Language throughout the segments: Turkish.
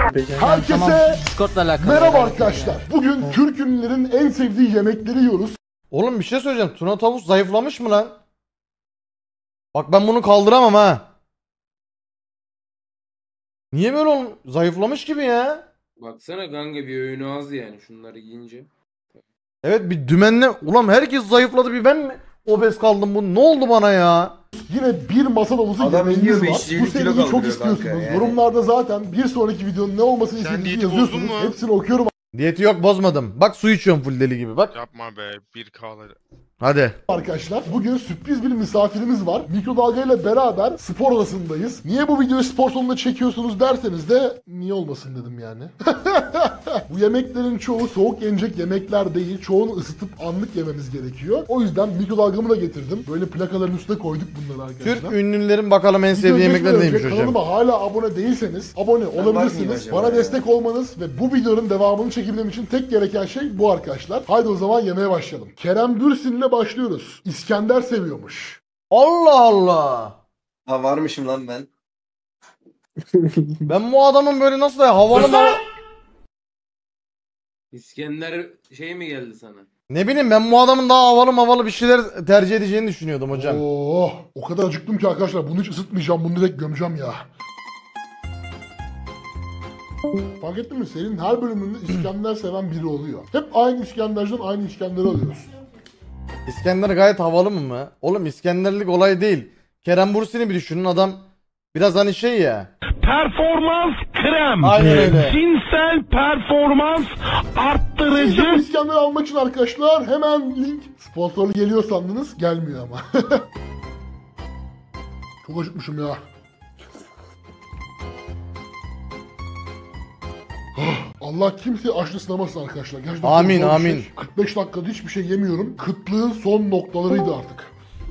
Herkese merhaba arkadaşlar. Bugün Türk ünlülerin en sevdiği yemekleri yiyoruz. Oğlum bir şey söyleyeceğim. Tuna tavus zayıflamış mı lan? Bak ben bunu kaldıramam ha. Niye böyle zayıflamış gibi ya? Baksana kanka bir öğünü az yani şunları yiyince. Evet bir dümenle. Ulan herkes zayıfladı bir ben mi obez kaldım bu? Ne oldu bana ya? Yine bir masa dolusu yemeğimiz var. Bu seriyi çok istiyorsunuz. Yani. Yorumlarda zaten bir sonraki videonun ne olmasını istediğinizi yazıyorsunuz. Hepsini okuyorum. Diyeti yok bozmadım. Bak su içiyorum full deli gibi bak. Yapma be 1K'ları. Hadi. Arkadaşlar bugün sürpriz bir misafirimiz var. Mikrodalga ile beraber spor odasındayız. Niye bu videoyu spor salonunda çekiyorsunuz derseniz de niye olmasın dedim yani. Bu yemeklerin çoğu soğuk yenecek yemekler değil. Çoğunu ısıtıp anlık yememiz gerekiyor. O yüzden mikrodalgamı da getirdim. Böyle plakaların üstüne koyduk bunları arkadaşlar. Türk ünlülerin bakalım en sevdiği yemekler neymiş hocam. Kanalıma hala abone değilseniz abone olabilirsiniz. Bana destek olmanız ve bu videonun devamını çekebilmem için tek gereken şey bu arkadaşlar. Haydi o zaman yemeğe başlayalım. Kerem Bürsin'le başlıyoruz. İskender seviyormuş. Allah Allah. Ha varmışım lan ben. Ben bu adamın böyle nasıl da havalı mı? İskender şey mi geldi sana? Ne bileyim ben bu adamın daha havalı bir şeyler tercih edeceğini düşünüyordum hocam. Oh, o kadar acıktım ki arkadaşlar bunu hiç ısıtmayacağım. Bunu direkt gömeceğim ya. Fark ettin mi? Senin her bölümünde İskender seven biri oluyor. Hep aynı İskender'den aynı İskender'i alıyoruz. İskender gayet havalı mı? Oğlum İskenderlik olay değil. Kerem Bürsin'i bir düşünün adam biraz hani şey ya. Performans krem. Aynen öyle. Cinsel performans arttırıcı. Siz de bu İskender almak için arkadaşlar hemen link. Sponsorlu geliyor sandınız. Gelmiyor ama. Çok acıkmışım ya. Allah kimse açlı sınamasın arkadaşlar. Gerçekten amin zor bir amin. Şey. 45 dakikada hiçbir şey yemiyorum. Kıtlığın son noktalarıydı artık.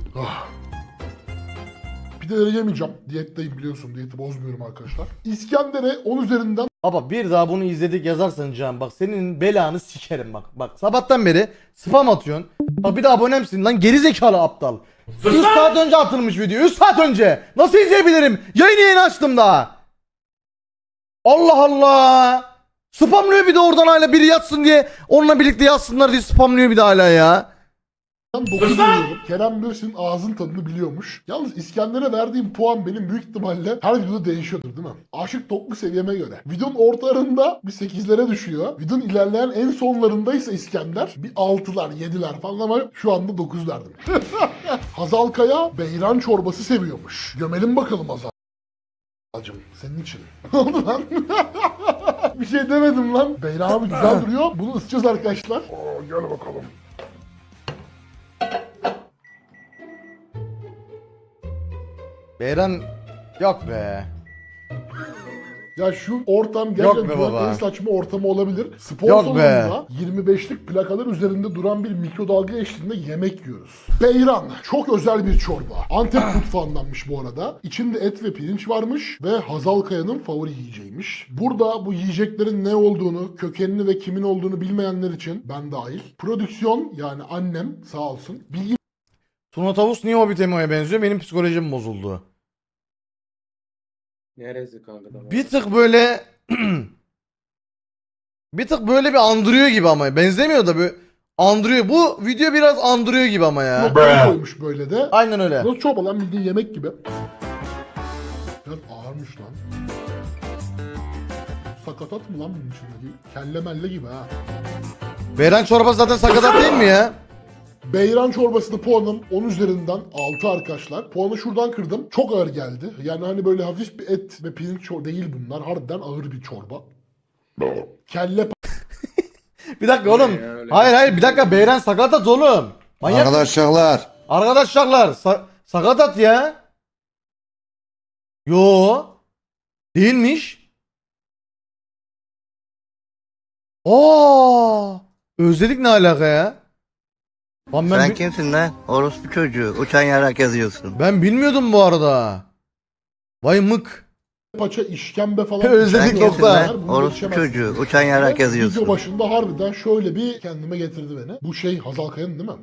Pideleri yemeyeceğim. Diyetteyim biliyorsun. Diyeti bozmuyorum arkadaşlar. İskender'e 10 üzerinden Baba bir daha bunu izledik yazarsan Can bak senin belanı sikerim bak. Bak sabahtan beri spam atıyorsun. Bak bir de abonemsin lan gerizekalı aptal. 3 saat önce atılmış video. 3 saat önce. Nasıl izleyebilirim? Yayını açtım daha. Allah Allah. Spamlıyor bir de oradan hala biri yatsın diye. Onunla birlikte yatsınlar diye spamlıyor bir de hala ya. 9 veriyorum. Kerem Bürsin ağzın tadını biliyormuş. Yalnız İskender'e verdiğim puan benim büyük ihtimalle her videoda değişiyordur değil mi? Aşık toklu seviyeme göre. Videonun ortalarında bir 8'lere düşüyor. Videonun ilerleyen en sonlarındaysa İskender bir 6'lar 7'ler falan ama şu anda 9 verdim. Hazal Kaya beyran çorbası seviyormuş. Gömelim bakalım Hazal. Acım senin için. Ne oldu lan? Bir şey demedim lan. Beyran abi güzel duruyor. Bunu ısıtacağız arkadaşlar. Gel bakalım. Beyran yok be. Ya şu ortam gerçekten be baba. en saçma ortamı olabilir. Spor Yok salonunda 25'lik plakalar üzerinde duran bir mikrodalga eşliğinde yemek yiyoruz. Beyran çok özel bir çorba. Antep mutfağındanmış bu arada. İçinde et ve pirinç varmış ve Hazal Kaya'nın favori yiyeceğiymiş. Burada bu yiyeceklerin ne olduğunu, kökenini ve kimin olduğunu bilmeyenler için ben dahil. Prodüksiyon yani annem sağ olsun bilgi Tuna tavus niye Hobbit Emo'ya benziyor? Benim psikolojim bozuldu. Neresi kanka da? Bir tık böyle bir tık böyle bir andırıyor gibi ama benzemiyor da böyle andırıyor. Bu video biraz andırıyor gibi ama ya. noktaya koymuş böyle de. Aynen öyle. Nasıl çorba lan bildiğin yemek gibi. Biraz ağırmış lan. Sakatat mı lan bunun içindeki? Kelle melle gibi ha. Beyran çorbası zaten sakatat değil mi ya? Beyran çorbasını puanım 10 üzerinden 6 arkadaşlar. Puanı şuradan kırdım. Çok ağır geldi. Yani hani böyle hafif bir et ve pirinç değil bunlar. Harbiden ağır bir çorba. Kelle Bir dakika oğlum. Hayır bir dakika Beyran sakatat oğlum. Manyak. Arkadaşlar sakatat ya. Yo. Değilmiş. Özledik ne alaka ya? Lan Sen kimsin lan? Orospu çocuğu. Uçan yarak yazıyorsun. Ben bilmiyordum bu arada. Vay mık. paça, işkembe falan. Özledik Sen kimsin nokta. lan? Orospu çocuğu. Uçan yarak yazıyorsun. Video başında harbiden şöyle bir kendime getirdi beni. Bu şey Hazal Kaya'nın değil mi?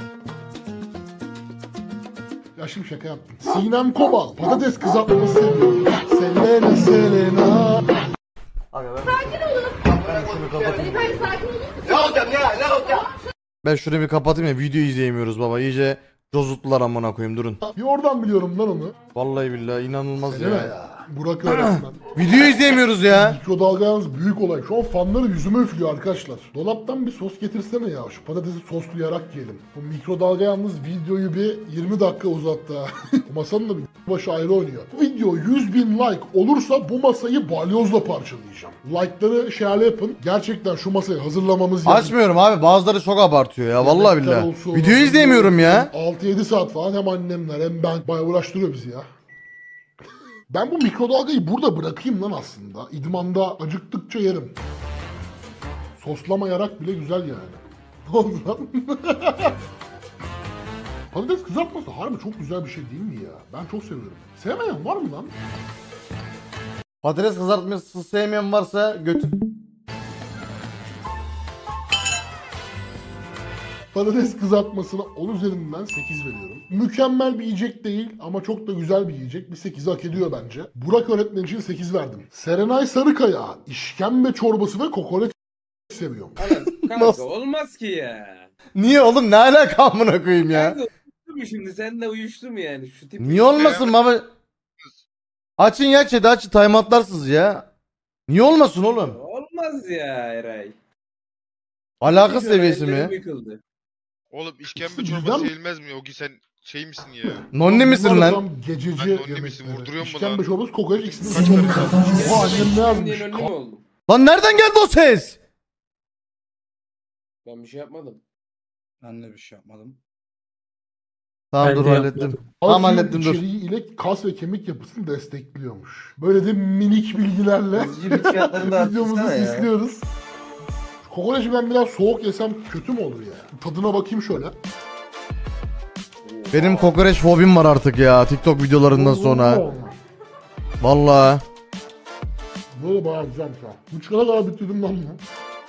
Ya şimdi şaka yaptım. Sinem Kobal patates kızartması seviyorum. Selena. Ben şunu kapatayım. Ben şunu bir kapatayım ya, video izleyemiyoruz baba. İyice cozuttular amına koyayım, durun. Bir oradan biliyorum lan onu. Vallahi billahi inanılmaz Değil mi ya. ya? Burak öğretmen. Video izleyemiyoruz ya. Mikrodalga yalnız büyük olay. Şu an fanları yüzüme üflüyor arkadaşlar. Dolaptan bir sos getirsene ya. Şu patatesi soslayarak yiyelim. Bu mikrodalga yalnız videoyu bir 20 dakika uzattı ha. Bu masanın da bir başı ayrı oynuyor. Bu video 100.000 like olursa bu masayı balyozla parçalayacağım. Like'ları şöyle yapın. Gerçekten şu masayı hazırlamamız Açmıyorum abi, bazıları çok abartıyor ya vallahi Yemekler billahi. olsun, Video izleyemiyorum ya. 6-7 saat falan hem annemler hem ben bayağı uğraştırıyor bizi ya. Ben bu mikrodalgayı burada bırakayım lan aslında. İdmanda acıktıkça yerim. Soslamayarak bile güzel yani. Ne oldu lan? Patates kızartması harbi çok güzel bir şey değil mi ya? Ben çok seviyorum. Sevmeyen var mı lan? Patates kızartması sevmeyen varsa götür. Patates kızartmasına 10 üzerinden 8 veriyorum. Mükemmel bir yiyecek değil ama çok da güzel bir yiyecek. Bir 8'i hak ediyor bence. Burak öğretmen için 8 verdim. Serenay Sarıkaya, işkembe çorbası ve kokoreç seviyorum. Kanka Nasıl? olmaz ki ya. Niye oğlum, ne alaka amına koyayım ya? Kanka uyuştu mu şimdi? Seninle uyuştu mu yani? Şu tip Niye olmasın baba? Açın ya chat'i, açın, timeoutlarsınız ya. Niye olmasın oğlum? Olmaz ya Eray. Alaka Hiç seviyesi hayallerim mi? yıkıldı. Oğlum işkembe Bizden çorbası mi? yenilmez mi? Ogi sen şey misin ya? Nonni misin Bunlar lan? tam gececi Ben nonni yemekleri. misin? Vurduruyor mu İşkembe lan? çorbası, kokoreç ikisini Kaç sunumlu. para Bu annem ne Diye yazmış? önlü mü oldum? Lan nereden geldi o ses? Ben bir şey yapmadım. Ben de bir şey yapmadım. Tamam Ben dur de hallettim. Tamam Kalsiyum hallettim dur. içeriği ile kas ve kemik yapısını destekliyormuş. Böyle de minik bilgilerle videomuzu süslüyoruz. Kokoreçi ben biraz soğuk yesem kötü mü olur ya? Tadına bakayım şöyle. Benim kokoreç fobim var artık ya, TikTok videolarından sonra. Vallahi. Böyle bayağı güzelmiş ha. Bu çıkana kadar bitirdim lan bunu.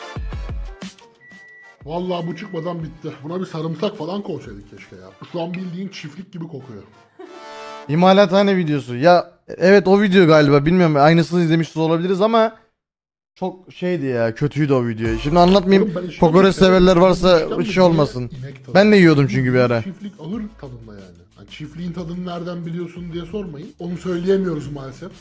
Vallahi bu çıkmadan bitti. Buna bir sarımsak falan koysaydık keşke ya. Şu an bildiğin çiftlik gibi kokuyor. İmalathane videosu. Ya evet, o video galiba, bilmiyorum, aynısını izlemiş olabiliriz ama çok şeydi ya, kötüydü o video. Şimdi anlatmayayım, Oğlum ben işkembe kokoreç severim. severler varsa İşkembe bir şey olmasın. inek tadı. Ben de yiyordum çünkü bir ara. Çiftlik ağır tadında yani. Yani çiftliğin tadını nereden biliyorsun diye sormayın. Onu söyleyemiyoruz maalesef.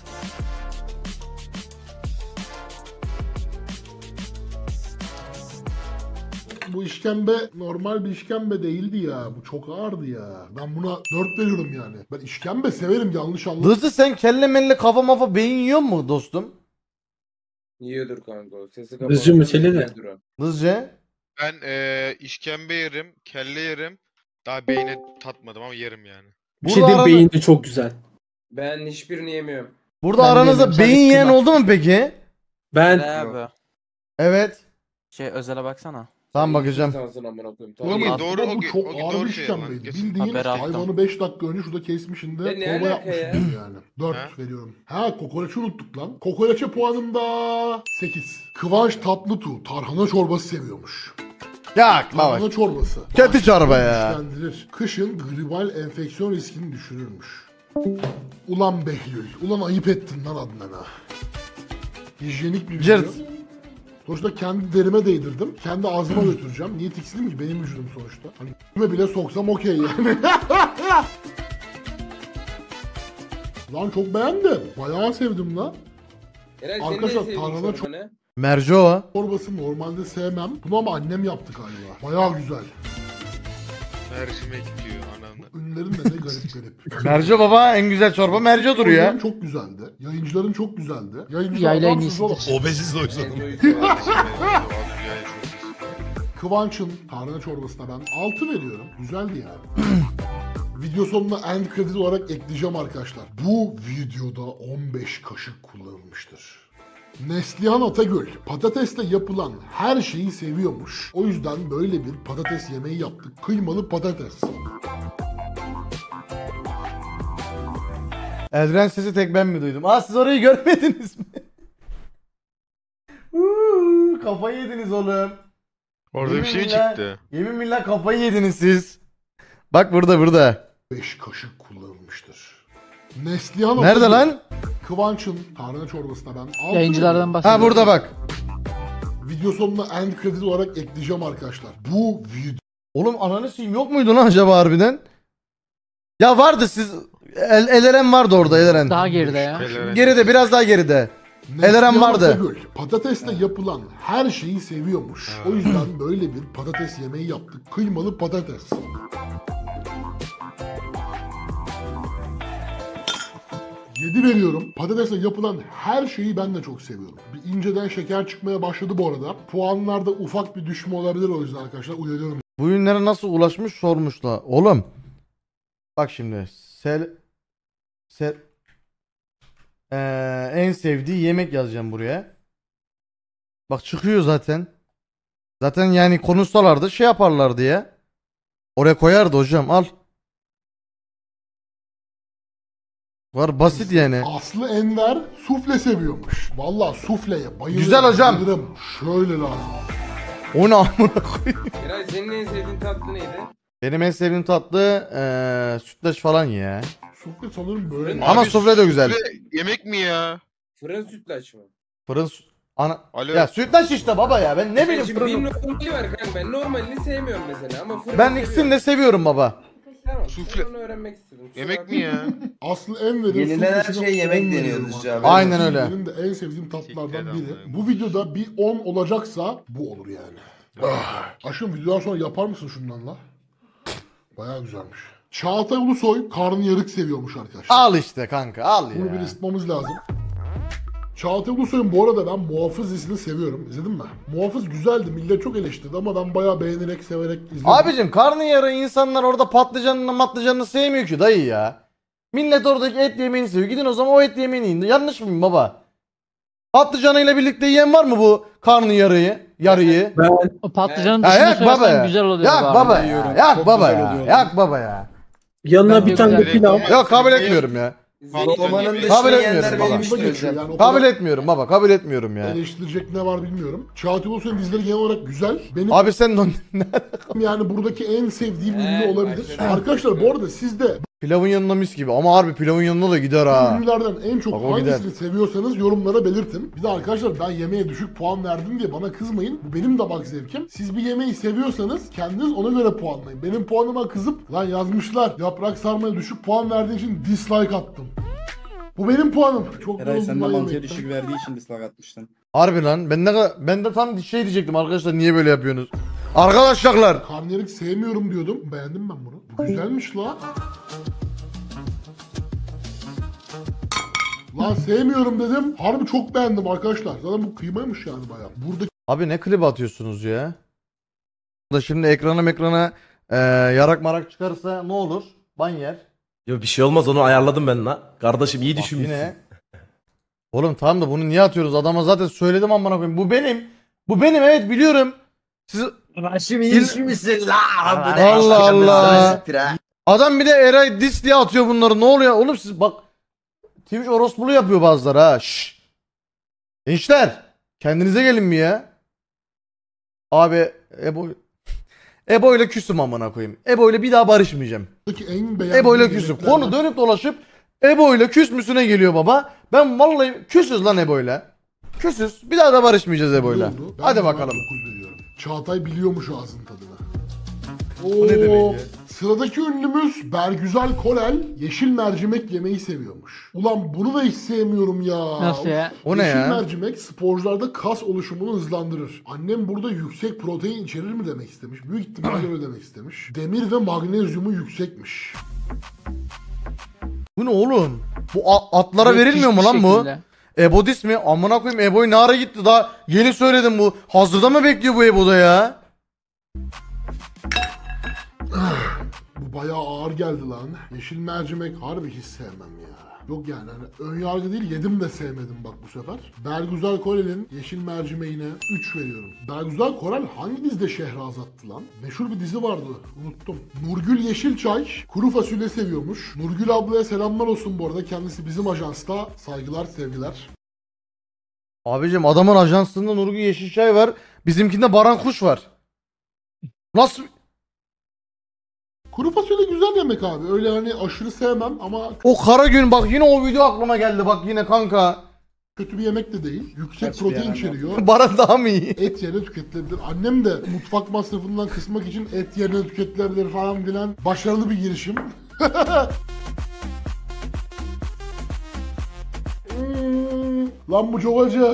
Bu işkembe normal bir işkembe değildi ya. Bu çok ağırdı ya. Ben buna 4 veriyorum yani. Ben işkembe severim, yanlış anlamayın. Hızlı, sen kelle melle kafa mafa beyin yiyor mu dostum? Yiyordur kanka o. Sesi Hızcı mesele de. Duran. Hızlıca. Ben işkembe yerim, kelle yerim. Daha beyni tatmadım ama yerim yani. Bir şey Burada diyeyim, arada- beyin de çok güzel. Ben hiçbirini yemiyorum. Burada Ben de aranızda yemiyorum, sadece beyin yiyen kıyma. oldu mu peki? Ben Abi Evet. özele baksana. Tamam bakacağım. İnsansın amına koyayım. Ulan Tamam. Ogi, doğru, bu Ogi, çok Ogi ağır doğru bir şey lan, işkembeydi. kesin. Bildiğin Haber attım. hayvanı 5 dakika önce şurada kesmişin de Ya ne torba alaka yapmışsın ya? yani. 4 Ha? veriyorum. Ha, kokoreçi unuttuk lan. Kokoreçe puanım da 8. Kıvanç Tatlıtuğ tarhana çorbası seviyormuş. Ya baba. Tarhana çorbası. Kötü çorba ya. Güçlendirir. Kışın gribal enfeksiyon riskini düşürürmüş. Ulan Behlül. Ulan ayıp ettin lan Adnan'a. Hijyenik bir video. Cırt. Sonuçta kendi derime değdirdim. Kendi ağzıma götüreceğim. Niye tiksindim ki? Benim vücudum sonuçta. Hani bile soksam okey yani. Lan çok beğendim. Bayağı sevdim lan. Eray Arkadaşlar, senin en sevdiğin tarhana çorba ne? Merci o. Çorbası normalde sevmem. Bunu ama annem yaptı galiba. Bayağı güzel. Mercime gidiyor anamla. Ünlerin de ne garip garip. Merci baba, en güzel çorba merco'dur ya. Oyunların çok güzeldi. Yayıncıların çok güzeldi. Yayıncılar Yayla en adamsız oğlum. Obeziz de o yüzden. En doyucu var. Kıvanç'ın tarhana çorbasına ben 6 veriyorum. Güzeldi yani. Video sonuna end credit olarak ekleyeceğim arkadaşlar. Bu videoda 15 kaşık kullanılmıştır. Neslihan Atagül patatesle yapılan her şeyi seviyormuş. O yüzden böyle bir patates yemeği yaptık. Kıymalı patates. Eldiren sesi tek ben mi duydum? Aa, siz orayı görmediniz mi? Kafayı yediniz oğlum. Orada bir şey mi Yemin çıktı? Yemin billah kafayı yediniz siz. Bak burada. 5 kaşık kullanılmıştır. Neslihan Nerede Atagül lan? Kıvanç'ın tarhana çorbasına ben 6 Yayıncılardan veriyorum. bahsediyorum. Ha burada bak. Video sonuna end credit olarak ekleyeceğim arkadaşlar. Bu video Oğlum ananı sikeyim yok muydu lan acaba harbiden? Ya vardı siz Eleren vardı orada Eleren. Daha geride ya. Geride biraz daha geride. Eleren Neslihan vardı. Atagül, patatesle yapılan her şeyi seviyormuş. O yüzden böyle bir patates yemeği yaptık. Kıymalı patates. Yedi veriyorum. Patatesle yapılan her şeyi ben de çok seviyorum. Bir inceden şeker çıkmaya başladı bu arada. Puanlarda ufak bir düşme olabilir, o yüzden arkadaşlar uyarıyorum. Bu ürünlere nasıl ulaşmış sormuşlar. Oğlum. Bak şimdi. En sevdiği yemek yazacağım buraya. Bak çıkıyor zaten. Zaten yani konuşsalardı şey yaparlardı ya. Oraya koyardı hocam al. Var basit yani. Aslı Enver sufle seviyormuş. Vallahi sufleye bayılırım. Güzel hocam. Bayılırım. Şöyle lazım. O ne amına koyayım. Eray senin en sevdiğin tatlı neydi? Benim en sevdiğim tatlı sütlaç falan ya. Sufle sanırım böyle. Ama sufle de güzel. Yemek mi ya? Fırın sütlaç mı? Fırın Alo. ya sütlaç işte baba ya. Ben ne bileyim Şimdi bir fırın. normali var kanka. Ben normalini sevmiyorum mesela ama fırını Ben ikisini de seviyorum baba. Tamam, Sufle- onu öğrenmek istedim. Kusura Yemek bakma. mi ya? Aslı Enver'in Yenilen her suflesine şey yemek 10 deniyor veriyorum Hüsnü arkadaşlar. abi. Aynen öyle. Benim de en sevdiğim tatlılardan Siktir biri. amına. Bu videoda bir 10 olacaksa bu olur yani. Aşkım videodan sonra yapar mısın şundan la? Bayağı güzelmiş. Çağatay Ulusoy karnıyarık seviyormuş arkadaşlar. Al işte kanka al Bunu bir ya. ısıtmamız lazım. Çağatay Ulusoy'un bu arada ben Muhafız dizisini seviyorum. İzledin mi? Muhafız güzeldi. Millet çok eleştirdi ama ben bayağı beğenerek, severek izledim. Abicim karnıyarığı insanlar orada patlıcanını sevmiyor ki dayı ya. Millet oradaki et yemeğini seviyor. Gidin o zaman o et yemeğini yiyin. Yanlış mıyım baba? Patlıcanıyla birlikte yiyen var mı bu karnıyarığı? Yarıyı. O patlıcanın Ya dışına yak baba soyarsan ya. güzel oluyor. Yak bu baba arada. ya. Yak Çok baba güzel ya. oluyor. Yak baba ya. Yanına bir tane de Direkt pilav. olmaz. Yok kabul etmiyorum ya. Romanın Kabul dışını etmiyorum yiyenler baba. benim Hoşuma işte geçiyor hocam. yani. O Kabul kadar etmiyorum baba. Kabul etmiyorum ya. eleştirecek ne var bilmiyorum. Çağatay Ulusoy'un dizileri genel olarak güzel. Benim Abi sen de yani buradaki en sevdiğim ünlü olabilir. başladı. Arkadaşlar bu arada siz de pilavın yanına mis gibi. Ama harbi pilavın yanına da gider bu ha. ünlülerden en çok Bak o hangisini seviyorsanız yorumlara belirtin. Bir de arkadaşlar ben yemeğe düşük puan verdim diye bana kızmayın. Bu benim damak zevkim. Siz bir yemeği seviyorsanız kendiniz ona göre puanlayın. Benim puanıma kızıp lan yazmışlar yaprak sarmaya düşük puan verdiğin için dislike attım. Bu benim puanım. Çok Eray sen de yoruldum lan mantıya yemekten. düşük verdiği için dislike atmıştın. Harbi lan. Ben de tam şey diyecektim arkadaşlar niye böyle yapıyorsunuz? Arkadaşlar. Karnıyarık sevmiyorum diyordum. Beğendim ben bunu. Bu güzelmiş la. Lan sevmiyorum dedim. Harbi çok beğendim arkadaşlar. Zaten bu kıymaymış yani bayağı. Buradaki Abi ne klip atıyorsunuz ya? Da şimdi ekrana yarak marak çıkarsa ne olur? Ban yer. Yo bir şey olmaz onu ayarladım ben la. Kardeşim iyi Bak düşünmüşsün. yine. Oğlum tamam da bunu niye atıyoruz? Adama zaten söyledim amına koyayım. Bu benim. Bu benim evet biliyorum. Siz Raşim iyi düşünmüşsün la. Allah Allah. adam bir de Eray dis diye atıyor bunları. Ne oluyor? Oğlum siz bak Twitch orospulu yapıyor bazıları ha. Şşş. Gençler kendinize gelin bir ya. Abi Ebo ile küsüm amına koyayım. Ebo ile bir daha barışmayacağım. en beğendiğim Ebo ile küsüm. yemeklerden- Konu dönüp dolaşıp Ebo ile küs müsüne geliyor baba. Ben vallahi küsüz lan Ebo ile. Küsüz. Bir daha da barışmayacağız Ebo ile. oldu? Ben Hadi buna bakalım. 9 veriyorum. Çağatay biliyormuş ağzın tadını. ne demek Oo, ya? sıradaki ünlümüz Bergüzar Korel yeşil mercimek yemeyi seviyormuş. Ulan bunu da hiç sevmiyorum ya. Nasıl ya? O ne Yeşil ya? mercimek sporcularda kas oluşumunu hızlandırır. Annem burada yüksek protein içerir mi demek istemiş. Büyük ihtimalle öyle demek istemiş. Demir ve magnezyumu yüksekmiş. Bu ne oğlum? Bu atlara Müthiş verilmiyor mu bir lan bu? şekilde. Ebodis mi? Amına koyayım Ebo'yu ne ara gitti daha yeni söyledim bu. Hazırda mı bekliyor bu Ebo'da ya? Bu bayağı ağır geldi lan. Yeşil mercimek harbi hiç sevmem ya. Yok yani hani ön yargı değil yedim de sevmedim bak bu sefer. Bergüzar Korel'in yeşil mercimeğine 3 veriyorum. Bergüzar Korel hangi dizide Şehrazat'tı lan? Meşhur bir dizi vardı unuttum. Nurgül Yeşilçay kuru fasulye seviyormuş. Nurgül ablaya selamlar olsun bu arada. Kendisi bizim ajansta. Saygılar sevgiler. Abicim adamın ajansında Nurgül Yeşilçay var. Bizimkinde Baran Kuş var. Nasıl? Kuru fasulye güzel yemek abi. Öyle hani aşırı sevmem ama O kara gün bak yine o video aklıma geldi bak yine kanka. kötü bir yemek de değil. Yüksek Kaç bir protein yana içeriyor. Baran daha mı iyi? Et yerine tüketilebilir. Annem de mutfak masrafından kısmak için et yerine tüketilebilir falan filan. Başarılı bir girişim. Lan bu çok acı.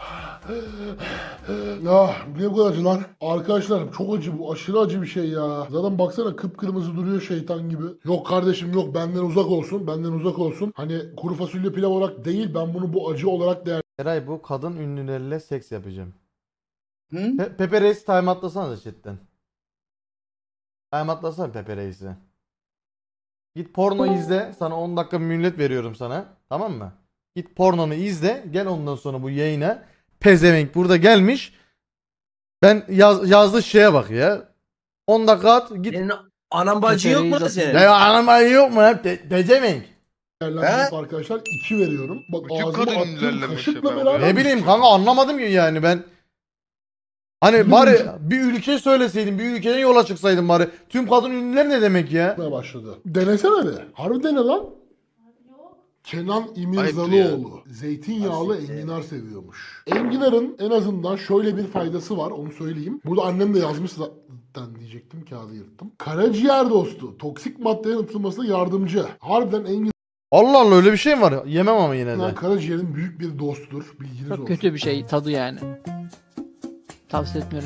Ya niye bu kadar acı lan? Arkadaşlar çok acı bu. Aşırı acı bir şey ya. Zaten baksana kıpkırmızı duruyor şeytan gibi. Yok kardeşim yok, benden uzak olsun. Benden uzak olsun. Hani kuru fasulye pilav olarak değil, ben bunu bu acı olarak Eray bu kadın ünlülerle seks yapacağım. Hı? Pepe Reis time atlasana da chatten. Time atlasana Pepe Reis'i. Git porno izle. Sana 10 dakika mühlet veriyorum sana. Tamam mı? Git pornonu izle. Gel ondan sonra bu yayına. Pezevenk burada gelmiş. Ben yazdığı şeye bak ya. 10 dakika at git. Senin anan bacı yok mu senin? Ya anam yok mu ya? Pezevenk. değerlendirip arkadaşlar 2 veriyorum. Bak Bütün ağzıma kadın attığım ünlülerle kaşıkla meşhur beraber. Ne bileyim kanka anlamadım ki yani ben. Hani bari bir ülke söyleseydin, bir ülkeden yola çıksaydın bari. Tüm kadın ünlüler ne demek ya? Yapmaya başladı. Denesene be. Harbi dene lan. Kenan İmirzalıoğlu zeytinyağlı enginar seviyormuş. Enginarın en azından şöyle bir faydası var, onu söyleyeyim. Burada annem de yazmış zaten diyecektim, kağıdı yırttım. Karaciğer dostu, toksik maddelerin atılmasına yardımcı. Harbiden enginar Allah Allah öyle bir şey mi var? Yemem ama yine de. karaciğerin büyük bir dostudur. Bilginiz olsun. Çok kötü bir şey tadı yani. Tavsiye etmiyorum.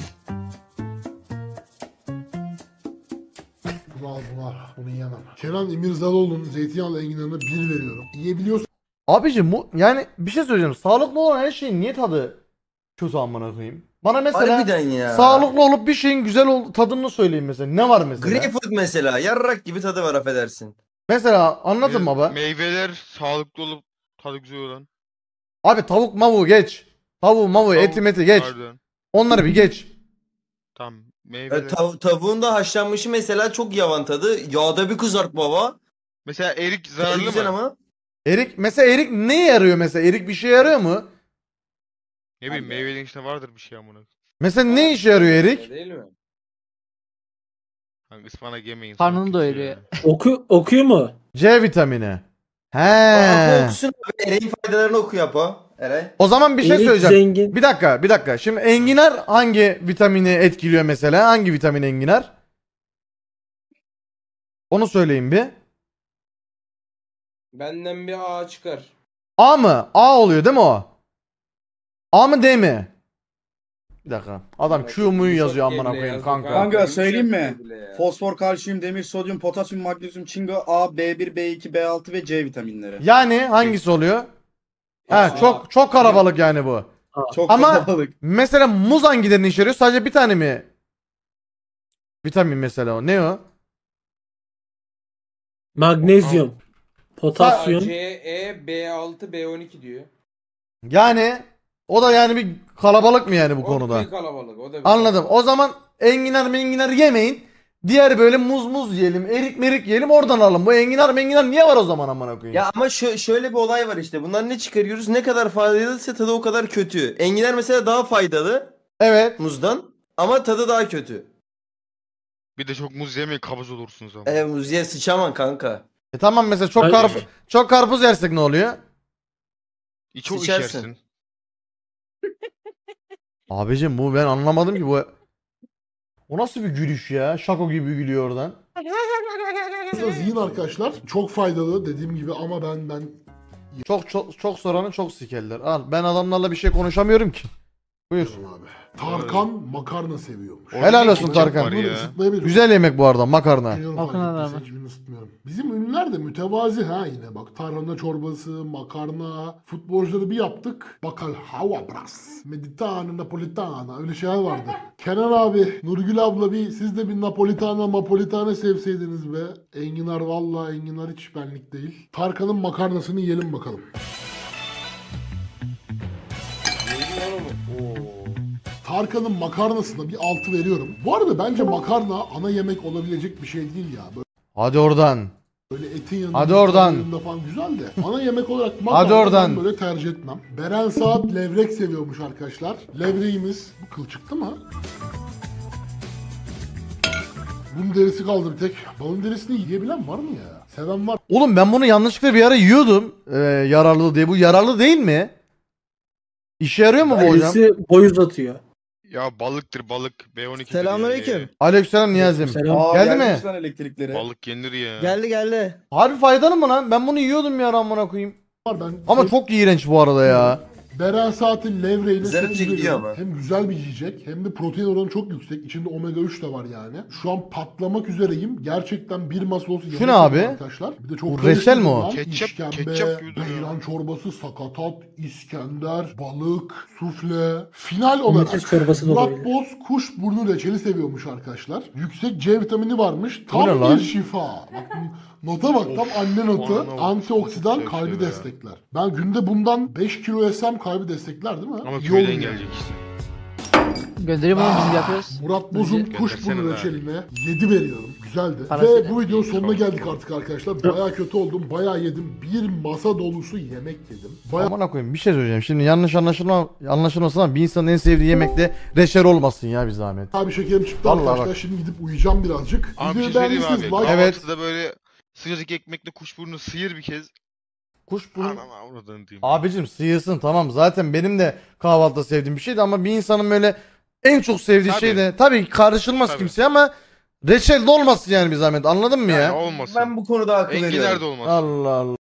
Bunu yiyemem. Kenan İmirzalıoğlu'nun zeytinyağlı enginarına 1 veriyorum. Yiyebiliyorsan Abicim bu yani bir şey söyleyeceğim. Sağlıklı olan her şeyin niye tadı kötü amına koyayım? Bana mesela Harbiden ya. sağlıklı olup bir şeyin güzel tadını söyleyin mesela. Ne var mesela? Greyfurt mesela. Yarrak gibi tadı var affedersin. Mesela anladın mı baba? Meyveler sağlıklı olup tadı güzel olan. Abi tavuk mavuğu geç. Tavuğu mavuğu eti meti geç. Pardon. Onları bir geç. Tamam. Meyveler. Tavuğun da haşlanmışı mesela çok yavan tadı. Yağda bir kızart baba. Mesela erik Tadı zararlı güzel mı? ama. Erik mesela erik neye yarıyor mesela? Erik bir şey yarıyor mu? Ne bileyim meyvenin içinde vardır bir şey amına. Mesela ne işe yarıyor erik? Değil mi? Hani ıspanak yemeyin. Karnını sana doyuruyor. kötü Okuyor mu? C vitamini. Aa, He. okusun abi. Eray'in faydalarını oku yap o. Eray. O zaman bir şey Erik söyleyeceğim. zengin. Bir dakika. Şimdi enginar hangi vitamini etkiliyor mesela? Hangi vitamin enginar? Onu söyleyeyim bir. Benden bir A çıkar. A mı? A oluyor değil mi o? A mı D mi? Bir dakika. Adam Q mu'yu yazıyor amına koyayım kanka. Kanka söyleyeyim mi? Fosfor, kalsiyum, demir, sodyum, potasyum, magnezyum, çinko, A, B1, B2, B6 ve C vitaminleri. Yani hangisi oluyor? He çok kalabalık yani bu. Çok Ama- kalabalık. Mesela muz hangilerini içeriyor? Sadece bir tane mi? Vitamin mesela o. Ne o? Magnezyum, A, potasyum. C, E, B6, B12 diyor. Yani o da yani bir kalabalık mı yani bu O konuda? bir kalabalık. O da bir Anladım. kalabalık. O zaman enginar yemeyin. Diğer böyle muz yiyelim, erik merik yiyelim oradan alalım. Bu enginar niye var o zaman amına koyayım? Ya ama şöyle bir olay var işte. Bunlar ne çıkarıyoruz? Ne kadar faydalıysa tadı o kadar kötü. Enginar mesela daha faydalı Evet. muzdan ama tadı daha kötü. Bir de çok muz yemeyin kabız olursunuz ama. Muz ye sıçaman kanka. Tamam mesela Hayır. çok karpuz yersek ne oluyor? Çok Sıçarsın. içersin. Abicim bu ben anlamadım ki bu. O nasıl bir gülüş ya? Şako gibi gülüyor oradan. zihin arkadaşlar çok faydalı dediğim gibi ama ben Çok soranı çok sikerler. Al ben adamlarla bir şey konuşamıyorum ki. Buyur. abi. Tarkan makarna seviyormuş. Helal olsun Çok Tarkan. var Bunu ya. ısıtmayabilirim. Güzel yemek bu arada makarna. Biliyorum, Makarna fark da ettiysen var. hiçbirini ısıtmıyorum. Bizim ünlüler de mütevazi ha yine bak. Tarhana çorbası, makarna, futbolcuları bir yaptık. Bakal hava bras. Meditana, napolitana öyle şeyler vardı. Kenan abi, Nurgül abla siz de bir napolitana sevseydiniz be. Enginar vallahi enginar hiç benlik değil. Tarkan'ın makarnasını yiyelim bakalım. Neydi lan o? Oo. Tarkan'ın makarnasına bir 6 veriyorum. Bu arada bence makarna ana yemek olabilecek bir şey değil ya. Hadi oradan. Böyle etin yanında, Hadi oradan. tavuk yanında falan güzel de. Ana yemek olarak Hadi makarna oradan. ben böyle tercih etmem. Beren Saat levrek seviyormuş arkadaşlar. Levreğimiz bu kıl çıktı mı? Bunun derisi kaldı bir tek. Balın derisini yiyebilen var mı ya? Seven var. Oğlum ben bunu yanlışlıkla bir ara yiyordum. Yararlı diye. Bu yararlı değil mi? İşe yarıyor mu bu hocam? Boy uzatıyor. Ya balıktır balık. B12'dir Selamünaleyküm. yani. Aleykümselam Niyazim. Selam. Geldi mi? gelmiş lan elektrikleri. Balık yenir ya. Geldi. Harbi faydalı mı lan? Ben bunu yiyordum ya amına koyayım. Ben Ama çok iğrenç bu arada ya. Beren Saat'in levreğine Üzerinde 8 gidiyor veriyorum. ama. Hem güzel bir yiyecek hem de protein oranı çok yüksek. İçinde omega 3 de var yani. Şu an patlamak üzereyim. Gerçekten bir masa olsun. Şu ne abi? Arkadaşlar. Bir de çok Bu reçel mi o? karıştırdım lan. Ketçap gibi duruyor. beyran çorbası, sakatat, İskender, balık, sufle. Final olarak Domates çorbası da Murat olabilir. Boz kuşburnu reçeli seviyormuş arkadaşlar. Yüksek C vitamini varmış. Bu ne Tam lan? bir şifa. Bak, nota bak tam anne notu. anam, Antioksidan çok güzel kalbi şey ya. destekler. Ben günde bundan 5 kilo yesem kalbi destekler değil mi? Ama İyi köyden olur gelecek işte. Göndereyim oğlum biz yapıyoruz. Murat Boz'un Göndersene kuşburnu be. reçeline 7 veriyorum. Güzeldi. Parasıyla. Ve bu videonun sonuna geldik artık arkadaşlar. Bayağı kötü oldum. Bayağı yedim. Bir masa dolusu yemek yedim. Bayağı Amına koyayım bir şey söyleyeceğim. Şimdi yanlış anlaşılmasın ama bir insanın en sevdiği yemekte reçel olmasın ya bir zahmet. bir şekerim çıktı Vallahi arkadaşlar. bak. Şimdi gidip uyuyacağım birazcık. Abi bir Videoyu şey söyleyeyim beğendiyseniz abi. like Evet. Kahvaltıda böyle sıcacık ekmekle kuşburnu sıyır bir kez. Kuşburnu. Anam avradını diyeyim. Abicim sıyırsın tamam zaten benim de kahvaltıda sevdiğim bir şeydi ama bir insanın böyle en çok sevdiği Tabii. şey de tabii karışılmaz Tabii. kimseye ama reçel de olmasın yani bir zahmet anladın mı Yani ya? olmasın. Ben bu konuda haklı veriyorum. Enginar da olmasın. Allah Allah.